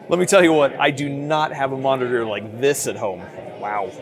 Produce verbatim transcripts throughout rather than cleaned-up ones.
Let me tell you what, I do not have a monitor like this at home. Wow.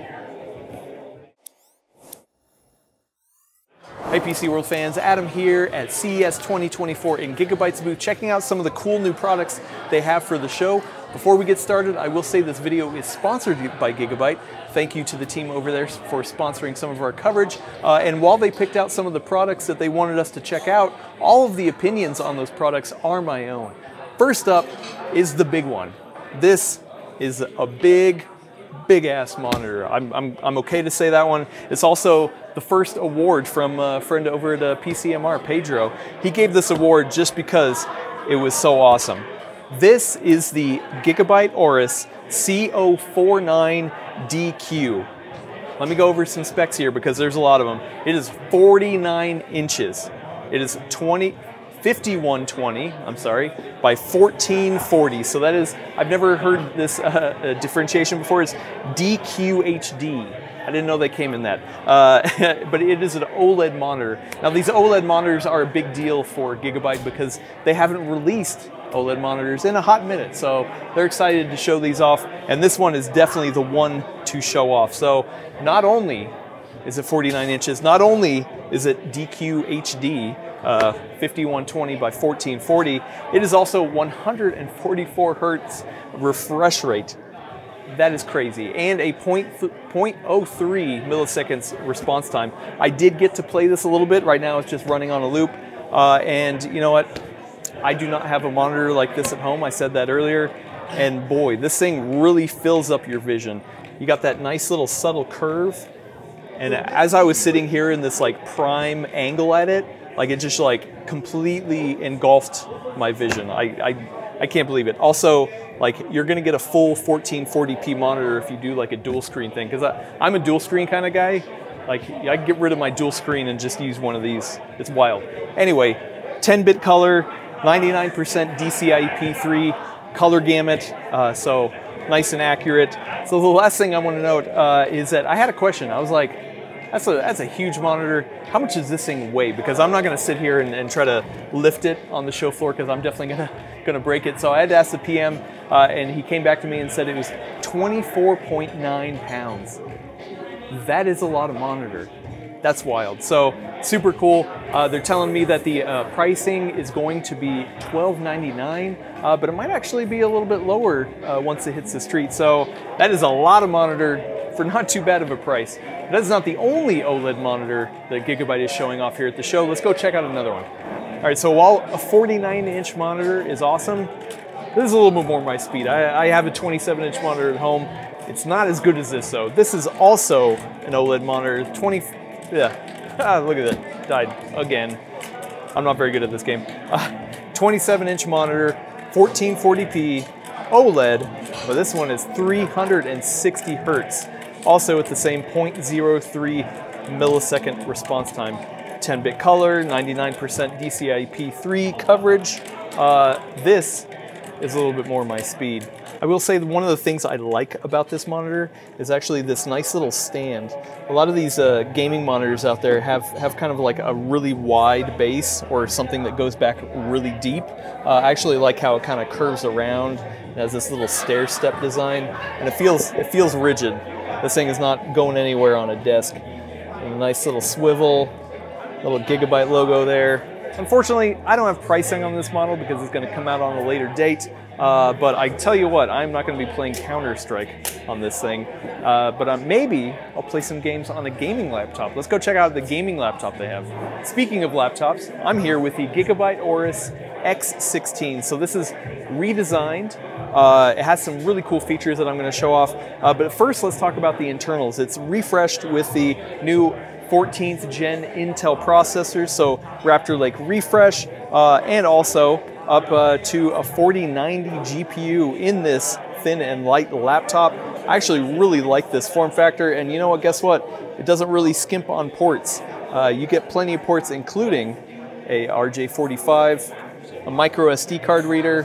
Hey P C World fans, Adam here at C E S twenty twenty-four in Gigabyte's booth, checking out some of the cool new products they have for the show. Before we get started, I will say this video is sponsored by Gigabyte. Thank you to the team over there for sponsoring some of our coverage. Uh, and while they picked out some of the products that they wanted us to check out, all of the opinions on those products are my own. First up is the big one. This is a big, big ass monitor. I'm, I'm, I'm okay to say that one. It's also the first award from a friend over at uh, P C M R, Pedro. He gave this award just because it was so awesome. This is the Gigabyte Aorus C O forty-nine D Q. Let me go over some specs here because there's a lot of them. It is forty-nine inches. It is fifty-one twenty, I'm sorry, by fourteen forty. So that is, I've never heard this uh, differentiation before. It's D Q H D. I didn't know they came in that. Uh, but it is an OLED monitor. Now these OLED monitors are a big deal for Gigabyte because they haven't released OLED monitors in a hot minute. So they're excited to show these off. And this one is definitely the one to show off. So not only is it forty-nine inches, not only is it D Q H D, uh, fifty-one twenty by fourteen forty, it is also one hundred forty-four hertz refresh rate. That is crazy. And a zero point zero three milliseconds response time. I did get to play this a little bit. Right now it's just running on a loop. Uh, and you know what? I do not have a monitor like this at home. I said that earlier. And boy, this thing really fills up your vision. You got that nice little subtle curve. And as I was sitting here in this like prime angle at it, like it just like completely engulfed my vision. I, I, I can't believe it. Also, like you're gonna get a full fourteen forty p monitor if you do like a dual screen thing. Cause I, I'm a dual screen kind of guy. Like I get rid of my dual screen and just use one of these. It's wild. Anyway, ten bit color, ninety-nine percent D C I P three color gamut. Uh, so nice and accurate. So the last thing I want to note uh, is that I had a question. I was like, That's a, that's a huge monitor. How much does this thing weigh? Because I'm not gonna sit here and, and try to lift it on the show floor because I'm definitely gonna, gonna break it. So I had to ask the P M uh, and he came back to me and said it was twenty-four point nine pounds. That is a lot of monitor. That's wild. So super cool. Uh, they're telling me that the uh, pricing is going to be twelve ninety-nine, uh, but it might actually be a little bit lower uh, once it hits the street. So that is a lot of monitor for not too bad of a price. That's not the only OLED monitor that Gigabyte is showing off here at the show. Let's go check out another one. All right, so while a forty-nine inch monitor is awesome, this is a little bit more my speed. I, I have a twenty-seven inch monitor at home. It's not as good as this though. This is also an OLED monitor, twenty, yeah, ah, look at that, died again. I'm not very good at this game. Uh, twenty-seven inch monitor, fourteen forty p, OLED, but this one is three hundred sixty hertz. Also with the same zero point zero three millisecond response time. ten bit color, ninety-nine percent D C I P three coverage. Uh, this is a little bit more my speed. I will say that one of the things I like about this monitor is actually this nice little stand. A lot of these uh, gaming monitors out there have, have kind of like a really wide base or something that goes back really deep. Uh, I actually like how it kind of curves around. It has this little stair step design and it feels, it feels rigid. This thing is not going anywhere on a desk. And a nice little swivel, little Gigabyte logo there. Unfortunately, I don't have pricing on this model because it's going to come out on a later date. Uh, but I tell you what, I'm not going to be playing Counter-Strike on this thing. Uh, but uh, maybe I'll play some games on a gaming laptop. Let's go check out the gaming laptop they have. Speaking of laptops, I'm here with the Gigabyte Aorus X sixteen. So this is redesigned. Uh, it has some really cool features that I'm going to show off. Uh, but first, let's talk about the internals. It's refreshed with the new fourteenth gen Intel processors, so Raptor Lake refresh, uh, and also up uh, to a forty ninety G P U in this thin and light laptop. I actually really like this form factor, and you know what, guess what? It doesn't really skimp on ports. Uh, you get plenty of ports, including a R J forty-five, a micro S D card reader,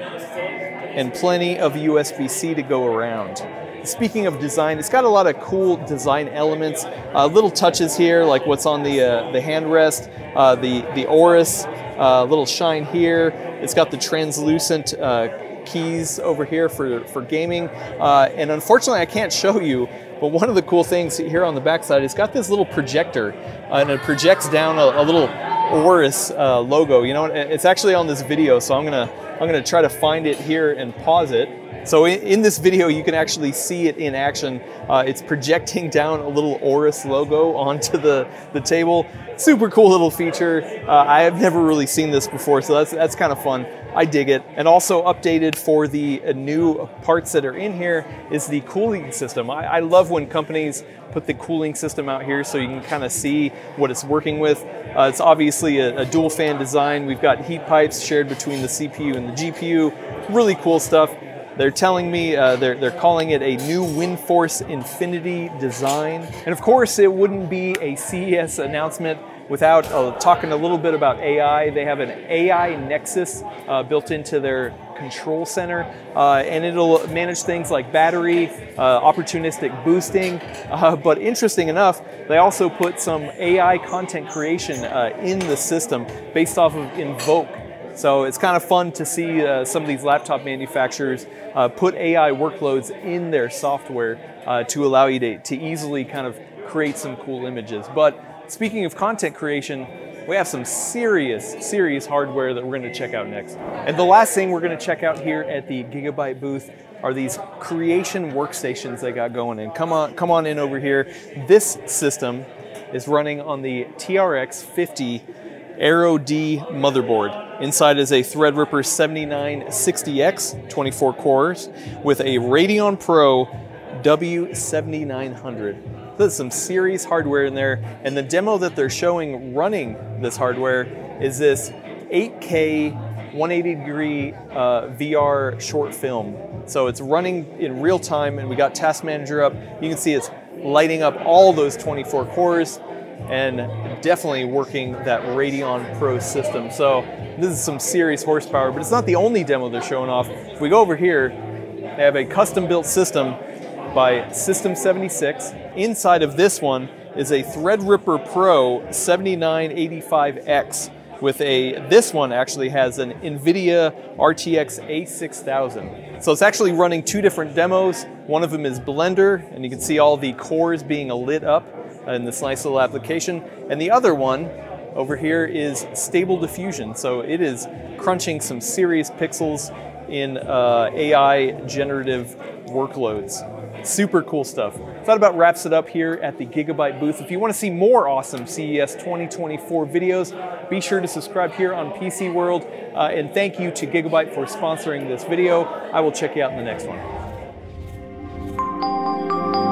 and plenty of U S B C to go around. Speaking of design, it's got a lot of cool design elements, uh, little touches here, like what's on the uh, the handrest, uh, the the Aorus, uh, little shine here. It's got the translucent uh, keys over here for, for gaming. Uh, and unfortunately, I can't show you, but one of the cool things here on the backside, it's got this little projector, uh, and it projects down a, a little Aorus uh, logo. You know, it's actually on this video, so I'm gonna I'm gonna try to find it here and pause it. So in, in this video, you can actually see it in action. Uh, it's projecting down a little Aorus logo onto the, the table. Super cool little feature. Uh, I have never really seen this before, so that's, that's kind of fun. I dig it. And also updated for the uh, new parts that are in here is the cooling system. I, I love when companies put the cooling system out here so you can kind of see what it's working with. Uh, it's obviously a, a dual fan design. We've got heat pipes shared between the C P U and the G P U. Really cool stuff. They're telling me uh, they're, they're calling it a new WindForce Infinity design. And of course, it wouldn't be a C E S announcement without uh, talking a little bit about A I. They have an A I Nexus uh, built into their control center, uh, and it'll manage things like battery, uh, opportunistic boosting. Uh, but interesting enough, they also put some A I content creation uh, in the system based off of Invoke. So it's kind of fun to see uh, some of these laptop manufacturers uh, put A I workloads in their software uh, to allow you to, to easily kind of create some cool images. But speaking of content creation, we have some serious, serious hardware that we're going to check out next. And the last thing we're going to check out here at the Gigabyte booth are these creation workstations they got going in. Come on, come on in over here. This system is running on the T R X fifty Aero D motherboard. Inside is a Threadripper seventy-nine sixty X, twenty-four cores, with a Radeon Pro W seventy-nine hundred. There's some serious hardware in there, and the demo that they're showing running this hardware is this eight K one eighty degree uh, V R short film. So it's running in real time, and we got Task Manager up. You can see it's lighting up all those twenty-four cores, and definitely working that Radeon Pro system. So this is some serious horsepower, but it's not the only demo they're showing off. If we go over here, they have a custom built system by System seventy-six. Inside of this one is a Threadripper Pro seventy-nine eighty-five X with a, this one actually has an NVIDIA R T X A six thousand. So it's actually running two different demos. One of them is Blender, and you can see all the cores being lit up in this nice little application. And the other one over here is Stable Diffusion. So it is crunching some serious pixels in uh, A I generative workloads. Super cool stuff. So that about wraps it up here at the Gigabyte booth. If you want to see more awesome C E S twenty twenty-four videos, be sure to subscribe here on PCWorld. Uh, and thank you to Gigabyte for sponsoring this video. I will check you out in the next one.